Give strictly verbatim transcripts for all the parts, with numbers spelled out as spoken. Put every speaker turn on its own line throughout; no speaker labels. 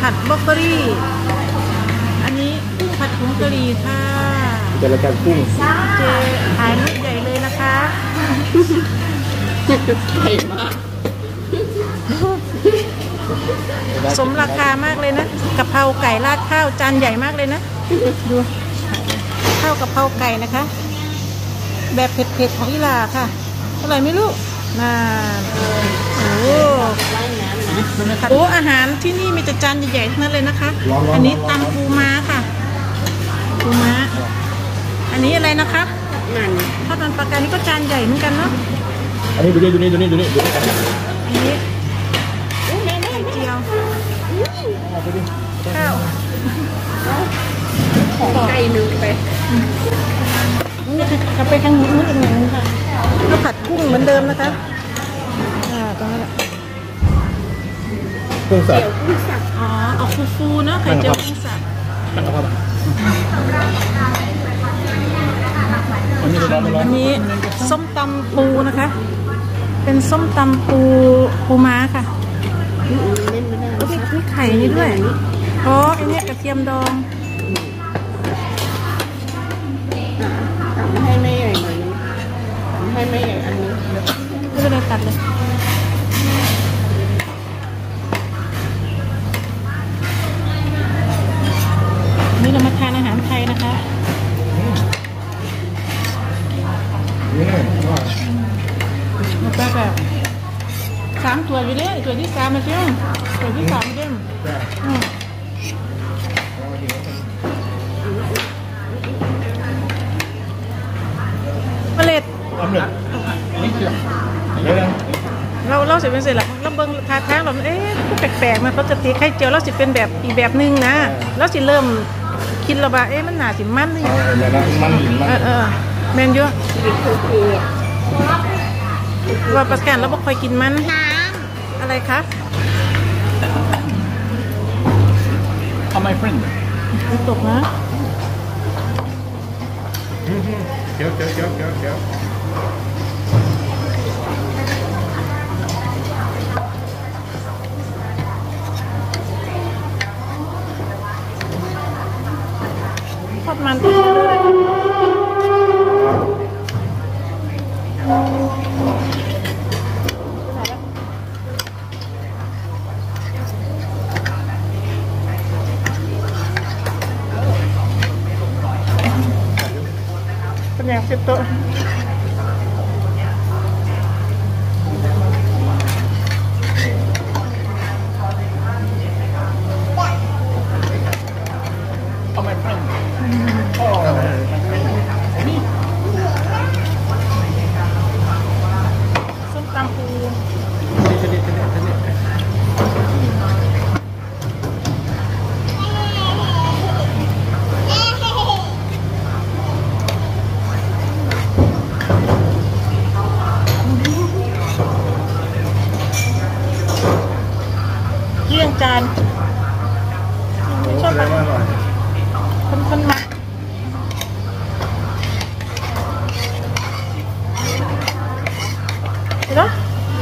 ผัดบรอกโคลีอันนี้กุ้งผัดผงกะหรี่ค่ะ
เจรจากุ้ง
เจขายมุกใหญ่เลยนะคะ
ใหญ่มาก
สมราคามากเลยนะกะเพราไก่ราดข้าวจานใหญ่มากเลยนะดูข้าวกะเพราไก่นะคะแบบเผ็ดๆของอิหร่าค่ะอร่อยไหมลูกน่าโอ้โหอาหารที่นี่มีแต่จานใหญ่ๆทั้งนั้นเลยนะคะอันนี้ตำปูม้าค่ะปูม้าอันนี้อะไรนะคะมันทอดมันปลากายนี่ก็จานใหญ่เหมือนกันเนาะ
อันนี้ดูนี่ดูนี่ดูนี่ดูนี่ดูนี่
อันนี้ไข่เจียวข้าว
ของไก่นึงไป
นี่กลับไปทางนู้นอีกหนึ่งค่ะข้าวผัดกุ้งเหมือนเดิมนะคะอ่าตรงนั้น
กุ้งสับ
อ๋อออกฟูๆเนาะไข่เจียวกุ้งสับ
ตั้งกระเพาะ
อันนี้ส้มตำปูนะคะเป็นส้มตำปูปูม้าค่ะมีไข่นี่ด้วยอ๋ออันนี้กระเทียมดอง
ตัดให้ไม่ใหญ่หน่อยนึงให้ไม่ใหญ่อันนี้
ไม่เป็นไรตัดเลยนี่เรามาทานอาหารไทยนะคะมันก็แบบสามตัวอยู่เลยตัวที่สามมาเชียวตัวที่สามเด้งเมล็ดเราเราสิเป็นเสร็จแล้วเราเบิ้งทาทางเราเอ๊ะผู้แปลกๆมันเขาจะตีไข่เจียวเราสิเป็นแบบอีกแบบนึงนะเราสิเริ่มคิดระบาเอ๊ะมันหนาสิมันนี่
มันมัน
เออแมนเยอะว่าประกันเราบอกคอยกินมันน้ำอะไรคะ
How my friend
ตกนะ
เดี๋ยวเดี๋ยวเดี๋ยวเดี๋ยวเดี๋ยว
ทอดมันเป็นอย่างเสร็จโต๊ะส้มตำปูเกี่ยงจานชอบคนคนมาเนาะ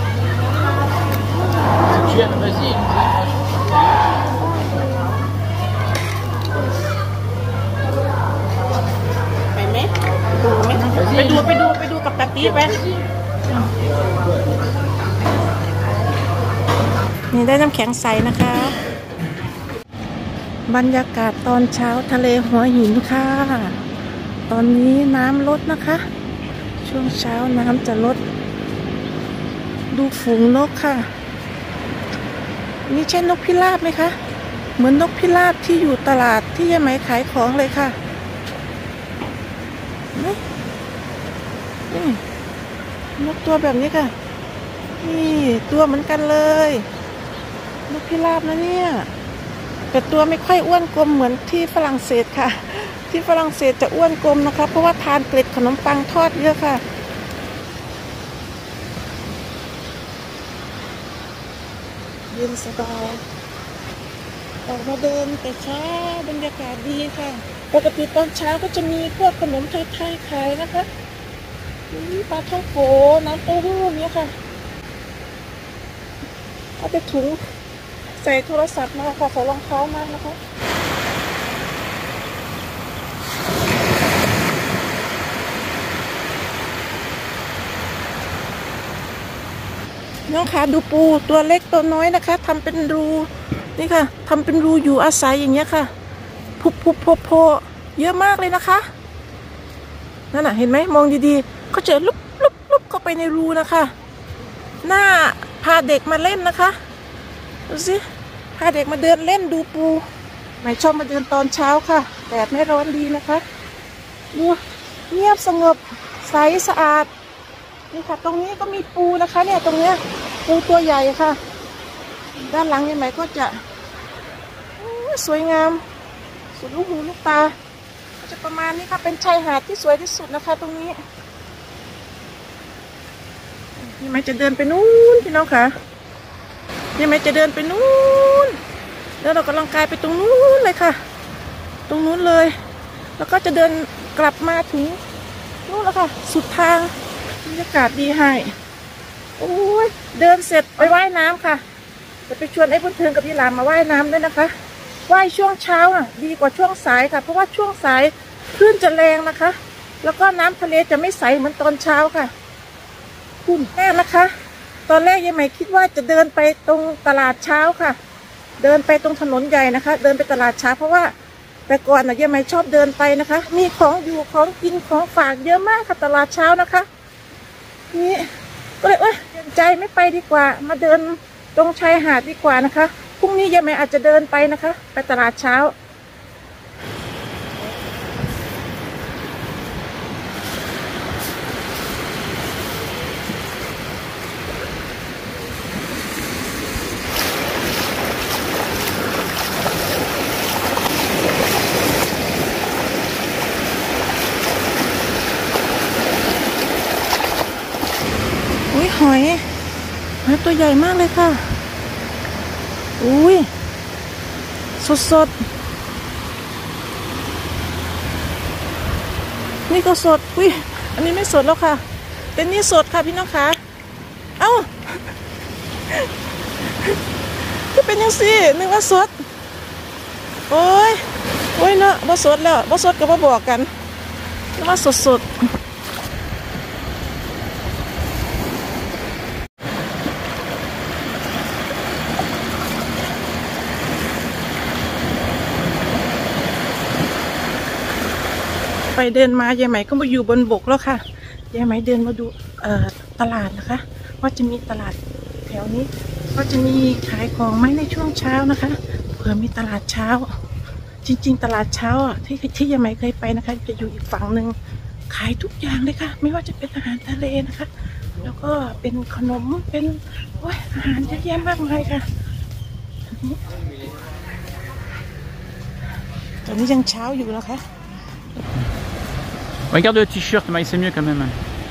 เชื่อเลยสิ
ไปไหมดูไหม
ไปดูไปดูไปดูกับตาตีไปนี่ได้น้ำแข็งใสนะคะบรรยากาศตอนเช้าทะเลหัวหินค่ะตอนนี้น้ำลดนะคะช่วงเช้าน้ำจะลดดูฝูงนกค่ะนี่ใช่นกพิราบไหมคะเหมือนนกพิราบที่อยู่ตลาดที่ยายไหมขายของเลยค่ะนี่นี่นกตัวแบบนี้ค่ะนี่ตัวเหมือนกันเลยนกพิราบนะเนี่ยแต่ตัวไม่ค่อยอ้วนกลมเหมือนที่ฝรั่งเศสค่ะที่ฝรั่งเศสจะอ้วนกลมนะคะเพราะว่าทานเกล็ดขนมปังทอดเยอะค่ะเย็นสบายออกมาเดินแต่เช้าบรรยากาศดีค่ะปกติตอนเช้าก็จะมีพวกขนมไทยๆขายนะคะปลาท่องโกน้ำเต้าหู้เนี่ยค่ะเอาไปถุงใส่โทรศัพท์มาค่ะใส่รองเท้ามานะคะน้องคะดูปูตัวเล็กตัวน้อยนะคะทำเป็นรูนี่ค่ะทำเป็นรูอยู่อาศัยอย่างเงี้ยค่ะพุบพุบโผโผเยอะมากเลยนะคะนั่นน่ะเห็นไหมมองดีๆเขาจะลุบลุบลุบเข้าไปในรูนะคะหน้าพาเด็กมาเล่นนะคะดูสิพาเด็กมาเดินเล่นดูปูไม่ชอบมาเดินตอนเช้าค่ะแดดไม่ร้อนดีนะคะดูเงียบสงบใสสะอาดนี่ค่ะตรงนี้ก็มีปูนะคะเนี่ยตรงเนี้ยปูตัวใหญ่ค่ะด้านหลังยังไงก็จะสวยงามสุดลูกหูลูกตาก็จะประมาณนี้ค่ะเป็นชายหาดที่สวยที่สุดนะคะตรงนี้ยังไงจะเดินไปนู้นพี่น้องค่ะยังไงจะเดินไปนู้นแล้วเรากำลังกายไปตรงนู้นเลยค่ะตรงนู้นเลยแล้วก็จะเดินกลับมาถึงนู้นแล้วค่ะสุดทางบรรยากาศดีให้โอ้ยเดินเสร็จไปว่ายน้ำค่ะจะไปชวนไอ้บุญเทิงกับพี่หลามมาว่ายน้ำด้วยนะคะว่ายช่วงเช้าอ่ะดีกว่าช่วงสายค่ะเพราะว่าช่วงสายคลื่นจะแรงนะคะแล้วก็น้ำทะเลจะไม่ใสเหมือนตอนเช้าค่ะคุณแม่นะคะตอนแรกยายใหม่คิดว่าจะเดินไปตรงตลาดเช้าค่ะเดินไปตรงถนนใหญ่นะคะเดินไปตลาดเช้าเพราะว่าแต่ก่อนน่ะยายใหม่ชอบเดินไปนะคะมีของอยู่ของกินของฝากเยอะมากค่ะตลาดเช้านะคะนี่ก็เลยเอ้ยเปลี่ยนใจไม่ไปดีกว่ามาเดินตรงชายหาดดีกว่านะคะพรุ่งนี้ยายใหม่อาจจะเดินไปนะคะไปตลาดเช้าอุ้ยหอยหอยตัวใหญ่มากเลยค่ะอุ้ยสดสดนี่ก็สดอุ้ยอันนี้ไม่สดแล้วค่ะแต่นี่สดค่ะพี่น้องคะเอ้าก็เป็นยังสินึกว่าสดโอ้ยโอ้ยเนาะบ่สดแล้วบ่สดก็บ่บอกกันนึกว่าสดสดไปเดินมายายไหมก็มาอยู่บนบกแล้วค่ะยายไหมเดินมาดูเอ่อตลาดนะคะว่าจะมีตลาดแถวนี้ก็จะมีขายของไหมในช่วงเช้านะคะเผื่อมีตลาดเช้าจริงๆตลาดเช้าอ่ะที่ที่ยายไหมเคยไปนะคะจะอยู่อีกฝั่งหนึ่งขายทุกอย่างเลยค่ะไม่ว่าจะเป็นอาหารทะเลนะคะแล้วก็เป็นขนมเป็นโอ้ยอาหารเยอะแยะมากมายค่ะตอนนี้ยังเช้าอยู่นะคะ
Regarde le t-shirt, mais c'est mieux quand même.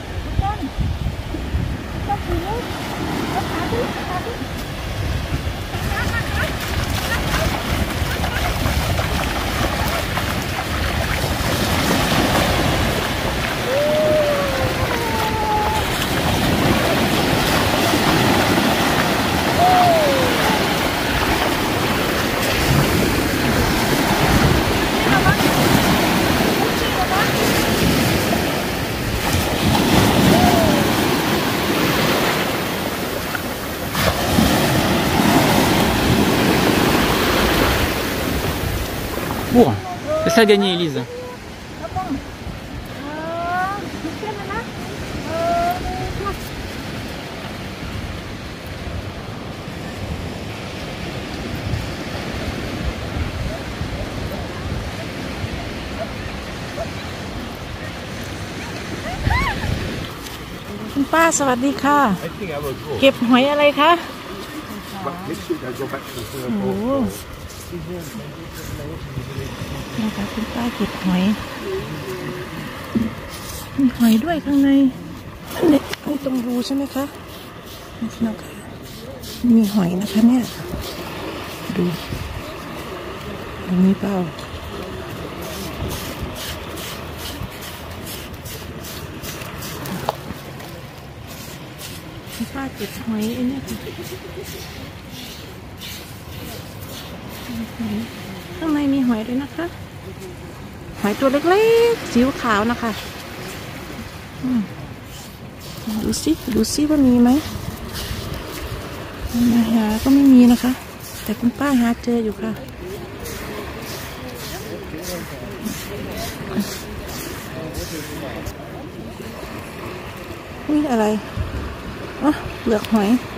Pour. C'est ça gagner, Elise.
คุณป้าสวัสดีค่ะเก็บหอยอะไรคะโอ้นะคะคุณป้าเก็บหอยมีหอยด้วยข้างในอันนี้นี่ตรงรูใช่ไหมคะนี่นะคะมีหอยนะคะเนี่ยดูตรงนี้เปล่าคุณป้าเก็บหอยไอ้นี่ค่ะข้างในมีหอยด้วยนะคะหอยตัวเล็กๆสีขาวนะคะดูสิดูสิว่ามีไหมมาหาก็ไม่มีนะคะแต่คุณป้าหาเจออยู่ค่ะนี่อะไรอ๋อเปลือกหอย